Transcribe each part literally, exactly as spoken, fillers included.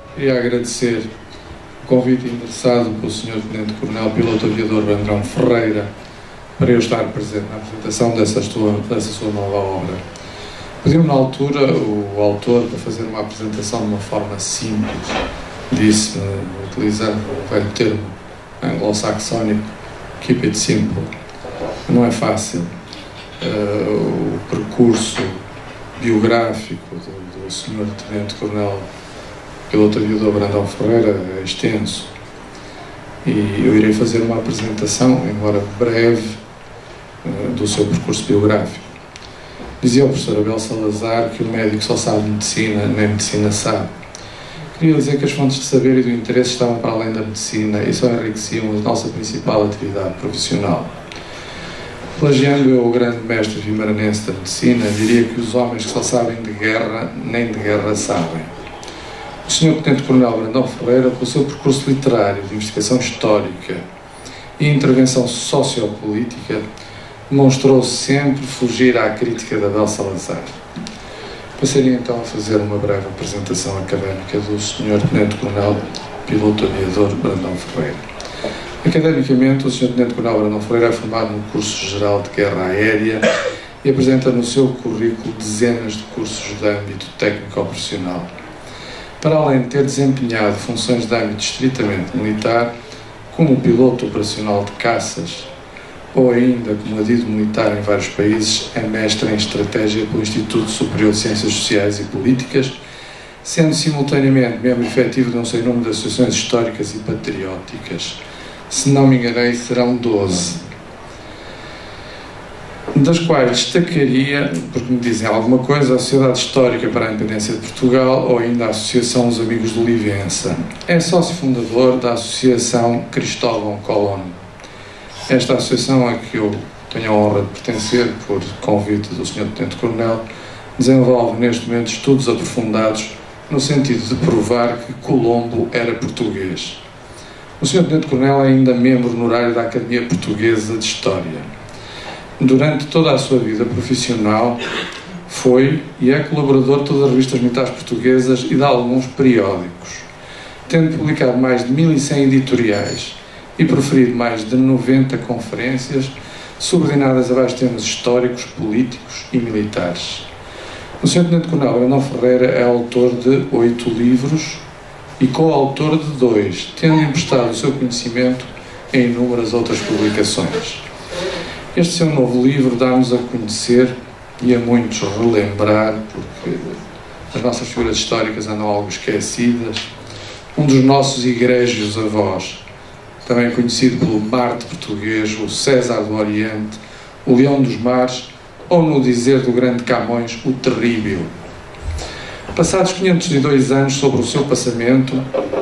Queria agradecer o convite endereçado pelo senhor Tenente Coronel Piloto Aviador Brandão Ferreira para eu estar presente na apresentação dessa sua, dessa sua nova obra. Pediu-me na altura o autor para fazer uma apresentação de uma forma simples. Disse-me, utilizando o velho termo anglo-saxónico, keep it simple. Não é fácil. Uh, o percurso biográfico do, do senhor Tenente Coronel Piloto Aviador Brandão Ferreira é extenso. E eu irei fazer uma apresentação, embora breve, uh, do seu percurso biográfico. Dizia o professor Abel Salazar que o médico só sabe medicina, nem medicina sabe. Queria dizer que as fontes de saber e do interesse estavam para além da medicina e só enriqueciam a nossa principal atividade profissional. Plagiando eu o grande mestre vimaranense da medicina, diria que os homens que só sabem de guerra, nem de guerra sabem. O senhor Tenente Coronel Brandão Ferreira, pelo seu percurso literário de investigação histórica e intervenção sociopolítica, demonstrou sempre fugir à crítica de Abel Salazar. Passaria então a fazer uma breve apresentação académica do senhor Tenente Coronel Piloto Aviador Brandão Ferreira. Academicamente, o senhor Tenente Coronel Brandão Ferreira é formado no curso geral de guerra aérea e apresenta no seu currículo dezenas de cursos de âmbito técnico-profissional. Para além de ter desempenhado funções de âmbito estritamente militar, como piloto operacional de caças, ou ainda como adido militar em vários países, é mestre em Estratégia pelo Instituto Superior de Ciências Sociais e Políticas, sendo simultaneamente membro efetivo de um sem número de associações históricas e patrióticas. Se não me enganei, serão doze. Das quais destacaria, porque me dizem alguma coisa, a Sociedade Histórica para a Independência de Portugal ou ainda a Associação dos Amigos do Olivença. É sócio fundador da Associação Cristóvão Colón. Esta associação a que eu tenho a honra de pertencer, por convite do senhor Tenente Coronel, desenvolve neste momento estudos aprofundados no sentido de provar que Colombo era português. O senhor Tenente Coronel é ainda membro honorário da Academia Portuguesa de História. Durante toda a sua vida profissional, foi e é colaborador de todas as revistas militares portuguesas e de alguns periódicos, tendo publicado mais de mil e cem editoriais e proferido mais de noventa conferências subordinadas a vários temas históricos, políticos e militares. O senhor Tenente Coronel Brandão Ferreira é autor de oito livros e coautor de dois, tendo emprestado o seu conhecimento em inúmeras outras publicações. Este seu novo livro dá-nos a conhecer e a muitos relembrar, porque as nossas figuras históricas andam algo esquecidas, um dos nossos egrégios avós, também conhecido pelo Marte português, o César do Oriente, o Leão dos Mares, ou no dizer do grande Camões, o Terrível. Passados quinhentos e dois anos sobre o seu passamento,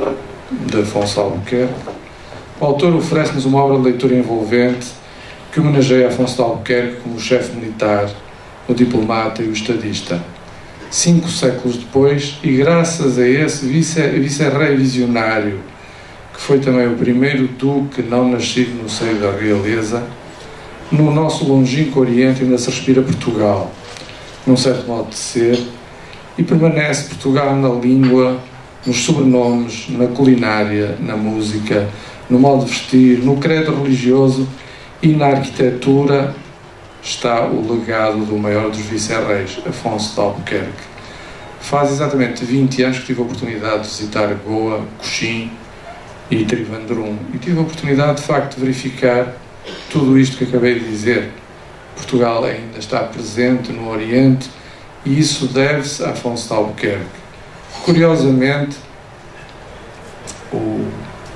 de Afonso Albuquerque, o autor oferece-nos uma obra de leitura envolvente que homenageia Afonso de Albuquerque como o chefe militar, o diplomata e o estadista. Cinco séculos depois, e graças a esse vice-rei vice visionário, que foi também o primeiro duque não nascido no seio da realeza, no nosso longínquo Oriente ainda se respira Portugal, num certo modo de ser, e permanece Portugal na língua, nos sobrenomes, na culinária, na música, no modo de vestir, no credo religioso e na arquitetura. Está o legado do maior dos vice-reis, Afonso de Albuquerque. Faz exatamente vinte anos que tive a oportunidade de visitar Goa, Cochim e Trivandrum, e tive a oportunidade de facto de verificar tudo isto que acabei de dizer. Portugal ainda está presente no Oriente e isso deve-se a Afonso de Albuquerque. Curiosamente, o,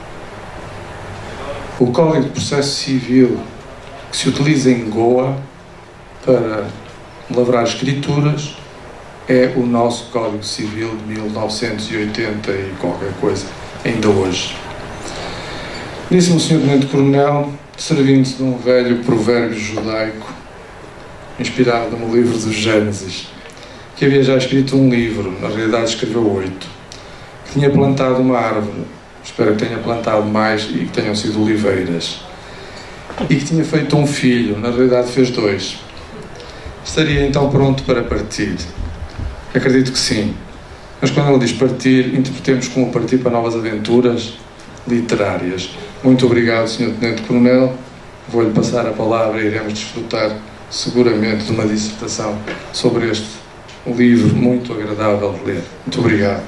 o Código de Processo Civil que se utiliza em Goa para lavrar escrituras é o nosso Código Civil de mil novecentos e oitenta e qualquer coisa, ainda hoje. Disse-me o senhor Tenente Coronel, servindo-se de um velho provérbio judaico, inspirado no livro do Gênesis, que havia já escrito um livro, na realidade escreveu oito, que tinha plantado uma árvore, espero que tenha plantado mais e que tenham sido oliveiras, e que tinha feito um filho, na realidade fez dois. Estaria então pronto para partir? Acredito que sim. Mas quando ele diz partir, interpretemos como partir para novas aventuras literárias. Muito obrigado, senhor Tenente Coronel. Vou-lhe passar a palavra e iremos desfrutar seguramente de uma dissertação sobre este livro muito agradável de ler. Muito obrigado.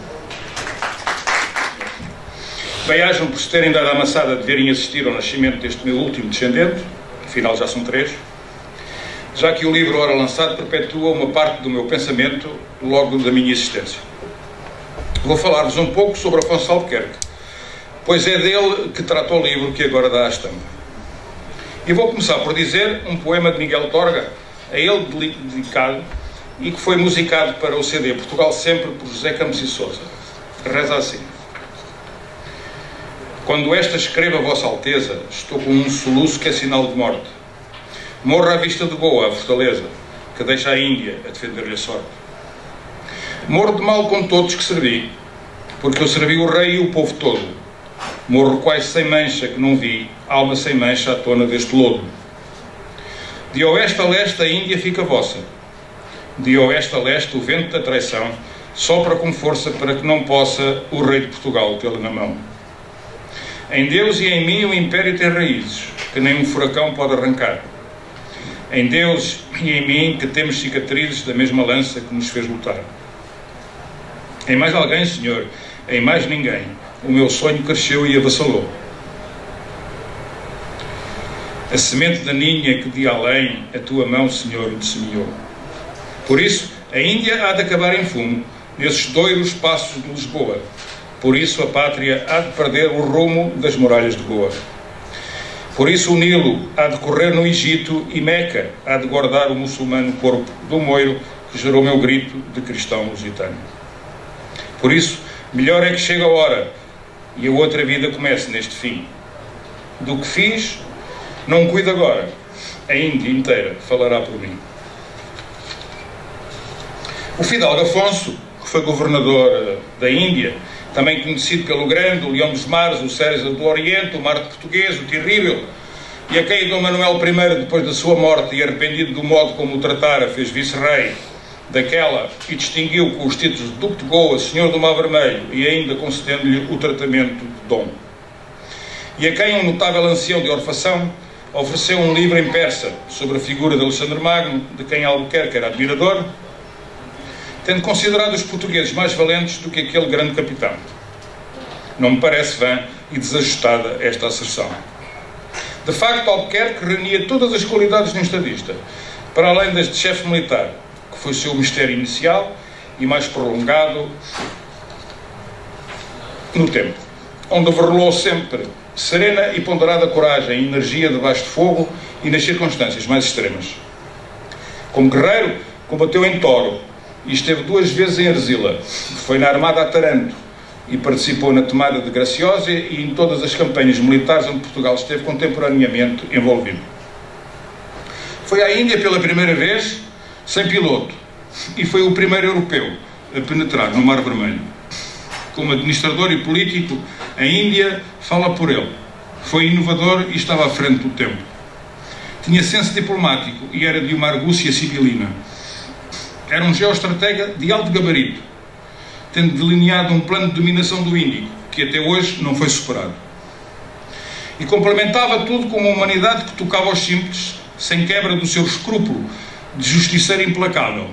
Bem-ajam por se terem dado a amassada de verem assistir ao nascimento deste meu último descendente, afinal já são três, já que o livro, ora lançado, perpetua uma parte do meu pensamento logo da minha existência. Vou falar-vos um pouco sobre Afonso Albuquerque, pois é dele que trata o livro que agora dá à estampa. E vou começar por dizer um poema de Miguel Torga, a ele dedicado, e que foi musicado para o C D Portugal Sempre por José Campos e Sousa. Reza assim: quando esta escreva Vossa Alteza, estou com um soluço que é sinal de morte. Morra à vista de Goa, a fortaleza, que deixa a Índia a defender-lhe a sorte. Morro de mal com todos que servi, porque eu servi o rei e o povo todo. Morro quase sem mancha que não vi, alma sem mancha à tona deste lodo. De oeste a leste a Índia fica vossa. De oeste a leste o vento da traição sopra com força para que não possa o rei de Portugal tê-la na mão. Em Deus e em mim o império tem raízes, que nem um furacão pode arrancar. Em Deus e em mim que temos cicatrizes da mesma lança que nos fez lutar. Em mais alguém, Senhor, em mais ninguém, o meu sonho cresceu e avassalou. A semente daninha que de além a tua mão, Senhor, me semeou. Por isso, a Índia há de acabar em fumo, nesses doiros passos de Lisboa. Por isso a pátria há de perder o rumo das muralhas de Goa. Por isso o Nilo há de correr no Egito e Meca há de guardar o muçulmano corpo do moiro que gerou meu grito de cristão lusitano. Por isso, melhor é que chegue a hora e a outra vida comece neste fim. Do que fiz, não cuido agora. A Índia inteira falará por mim. O fidalgo Afonso, que foi governador da Índia, também conhecido pelo Grande, o Leão dos Mares, o César do Oriente, o Marte Português, o Terrível, e a quem Dom Manuel I, depois da sua morte e arrependido do modo como o tratara, fez vice-rei daquela e distinguiu com os títulos de Duque de Goa, Senhor do Mar Vermelho, e ainda concedendo-lhe o tratamento de Dom. E a quem um notável ancião de Orfação ofereceu um livro em persa sobre a figura de Alexandre Magno, de quem Albuquerque era admirador, tendo considerado os portugueses mais valentes do que aquele grande capitão. Não me parece vã e desajustada esta asserção. De facto, Albuquerque reunia todas as qualidades de um estadista, para além das de chefe militar, que foi o seu mistério inicial e mais prolongado no tempo, onde revelou sempre serena e ponderada coragem e energia debaixo de fogo e nas circunstâncias mais extremas. Como guerreiro, combateu em Toro, e esteve duas vezes em Arzila, foi na Armada a Taranto e participou na tomada de Graciosa e em todas as campanhas militares onde Portugal esteve contemporaneamente envolvido. Foi à Índia pela primeira vez sem piloto e foi o primeiro europeu a penetrar no Mar Vermelho. Como administrador e político, a Índia fala por ele. Foi inovador e estava à frente do tempo. Tinha senso diplomático e era de uma argúcia sibilina. Era um geoestratega de alto gabarito, tendo delineado um plano de dominação do Índico, que até hoje não foi superado. E complementava tudo com uma humanidade que tocava aos simples, sem quebra do seu escrúpulo de justiceiro implacável,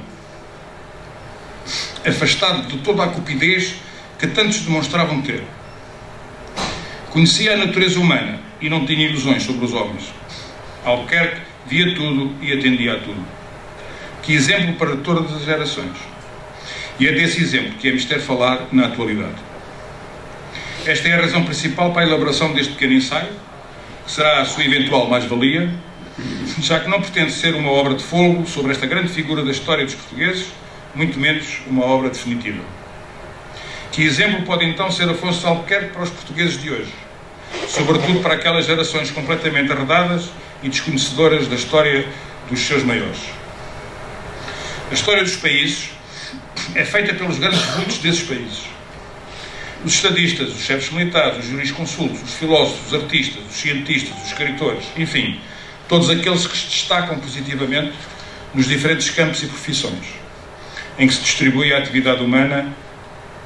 afastado de toda a cupidez que tantos demonstravam ter. Conhecia a natureza humana e não tinha ilusões sobre os homens. Albuquerque via tudo e atendia a tudo. Que exemplo para todas as gerações. E é desse exemplo que é mister falar na atualidade. Esta é a razão principal para a elaboração deste pequeno ensaio, que será a sua eventual mais-valia, já que não pretende ser uma obra de fogo sobre esta grande figura da história dos portugueses, muito menos uma obra definitiva. Que exemplo pode então ser Afonso Albuquerque para os portugueses de hoje, sobretudo para aquelas gerações completamente arredadas e desconhecedoras da história dos seus maiores. A história dos países é feita pelos grandes vultos desses países. Os estadistas, os chefes militares, os jurisconsultos, os filósofos, os artistas, os cientistas, os escritores, enfim, todos aqueles que se destacam positivamente nos diferentes campos e profissões em que se distribui a atividade humana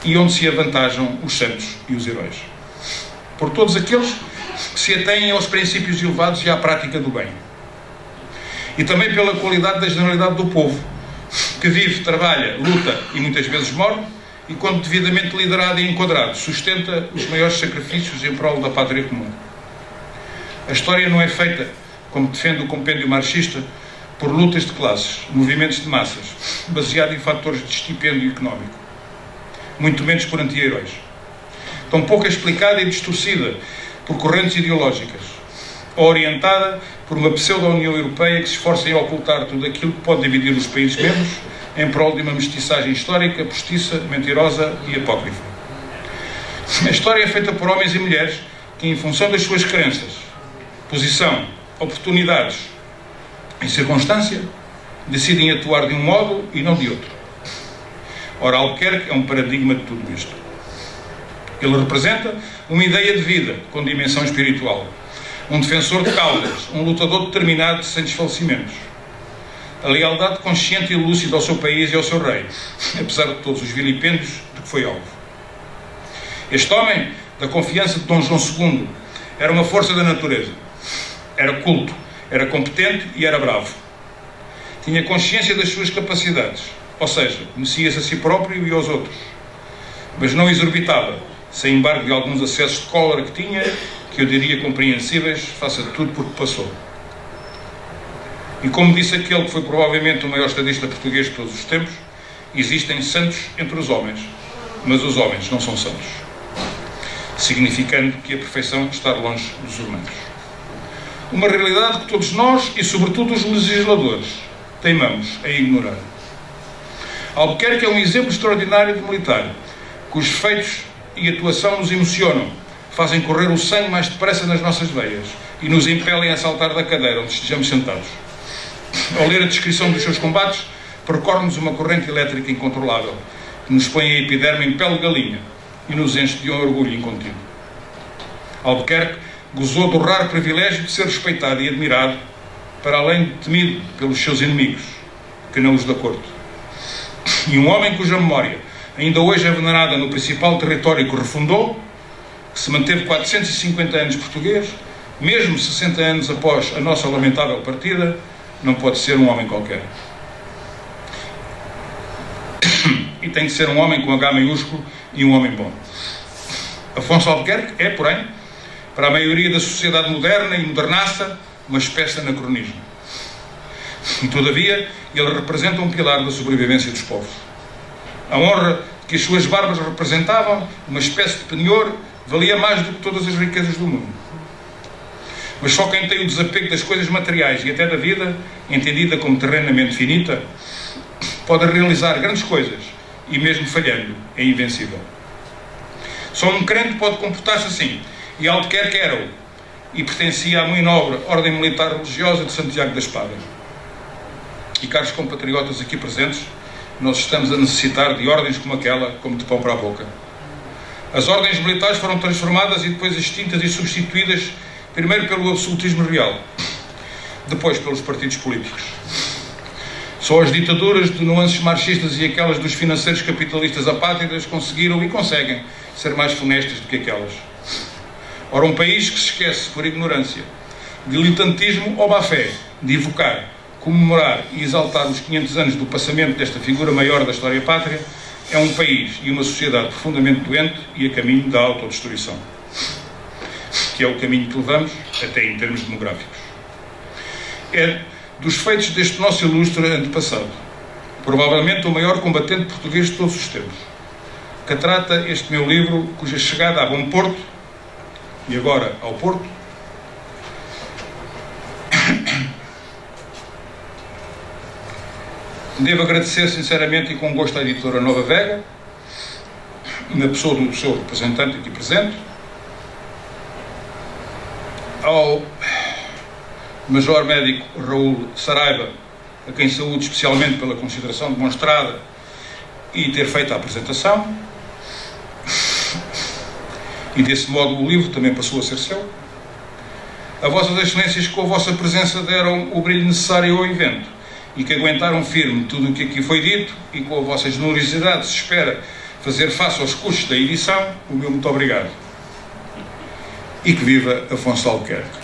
e onde se avantajam os santos e os heróis. Por todos aqueles que se atêm aos princípios elevados e à prática do bem. E também pela qualidade da generalidade do povo, que vive, trabalha, luta e muitas vezes morre, e quando devidamente liderado e enquadrado, sustenta os maiores sacrifícios em prol da pátria comum. A história não é feita, como defende o compêndio marxista, por lutas de classes, movimentos de massas, baseado em fatores de estipêndio económico, muito menos por anti-heróis. Tão pouco explicada e distorcida por correntes ideológicas, ou orientada por uma pseudo-União Europeia que se esforça em ocultar tudo aquilo que pode dividir os países membros em prol de uma mestiçagem histórica, postiça, mentirosa e apócrifa. A história é feita por homens e mulheres que, em função das suas crenças, posição, oportunidades e circunstância, decidem atuar de um modo e não de outro. Ora, Albuquerque é um paradigma de tudo isto. Ele representa uma ideia de vida com dimensão espiritual, um defensor de causas, um lutador determinado sem desfalecimentos, a lealdade consciente e lúcida ao seu país e ao seu rei, apesar de todos os vilipêndios de que foi alvo. Este homem, da confiança de Dom João segundo, era uma força da natureza. Era culto, era competente e era bravo. Tinha consciência das suas capacidades, ou seja, conhecia-se a si próprio e aos outros, mas não exorbitava, sem embargo de alguns acessos de cólera que tinha, que eu diria compreensíveis, face a tudo porque passou. E como disse aquele que foi provavelmente o maior estadista português de todos os tempos, existem santos entre os homens, mas os homens não são santos, significando que a perfeição está longe dos humanos. Uma realidade que todos nós, e sobretudo os legisladores, teimamos a ignorar. Albuquerque é um exemplo extraordinário de militar, cujos feitos e atuação nos emocionam, fazem correr o sangue mais depressa nas nossas veias e nos impelem a saltar da cadeira onde estejamos sentados. Ao ler a descrição dos seus combates, percorre-nos uma corrente elétrica incontrolável, que nos põe a epiderme em pele de galinha e nos enche de um orgulho incontido. Albuquerque gozou do raro privilégio de ser respeitado e admirado, para além de temido pelos seus inimigos, que não os da corte. E um homem cuja memória ainda hoje é venerada no principal território que refundou, que se manteve quatrocentos e cinquenta anos português, mesmo sessenta anos após a nossa lamentável partida, não pode ser um homem qualquer. E tem de ser um homem com H maiúsculo e um homem bom. Afonso Albuquerque é, porém, para a maioria da sociedade moderna e modernaça, uma espécie de anacronismo. E, todavia, ele representa um pilar da sobrevivência dos povos. A honra que as suas barbas representavam, uma espécie de penhor, valia mais do que todas as riquezas do mundo. Mas só quem tem o desapego das coisas materiais e até da vida, entendida como terrenamente finita, pode realizar grandes coisas e, mesmo falhando, é invencível. Só um crente pode comportar-se assim, e Albuquerque era-o, e pertencia à muito nobre ordem militar religiosa de Santiago da Espada. E, caros compatriotas aqui presentes, nós estamos a necessitar de ordens como aquela, como de pão para a boca. As ordens militares foram transformadas e depois extintas e substituídas primeiro pelo absolutismo real, depois pelos partidos políticos. Só as ditaduras de nuances marxistas e aquelas dos financeiros capitalistas apátridas conseguiram e conseguem ser mais funestas do que aquelas. Ora, um país que se esquece por ignorância, diletantismo ou má fé de evocar, comemorar e exaltar os quinhentos anos do passamento desta figura maior da história pátria, é um país e uma sociedade profundamente doente e a caminho da autodestruição, que é o caminho que levamos até em termos demográficos. É dos feitos deste nosso ilustre antepassado, provavelmente o maior combatente português de todos os tempos, que trata este meu livro, cuja chegada a Bom Porto, e agora ao Porto, devo agradecer sinceramente e com gosto à editora Nova Vega, na pessoa do seu representante aqui presente, ao Major Médico Raul Saraiva, a quem saúdo especialmente pela consideração demonstrada e ter feito a apresentação, e desse modo o livro também passou a ser seu. A Vossas Excelências, com a vossa presença, deram o brilho necessário ao evento e que aguentaram firme tudo o que aqui foi dito, e com a vossa generosidade se espera fazer face aos custos da edição, o meu muito obrigado. E que viva Afonso Albuquerque.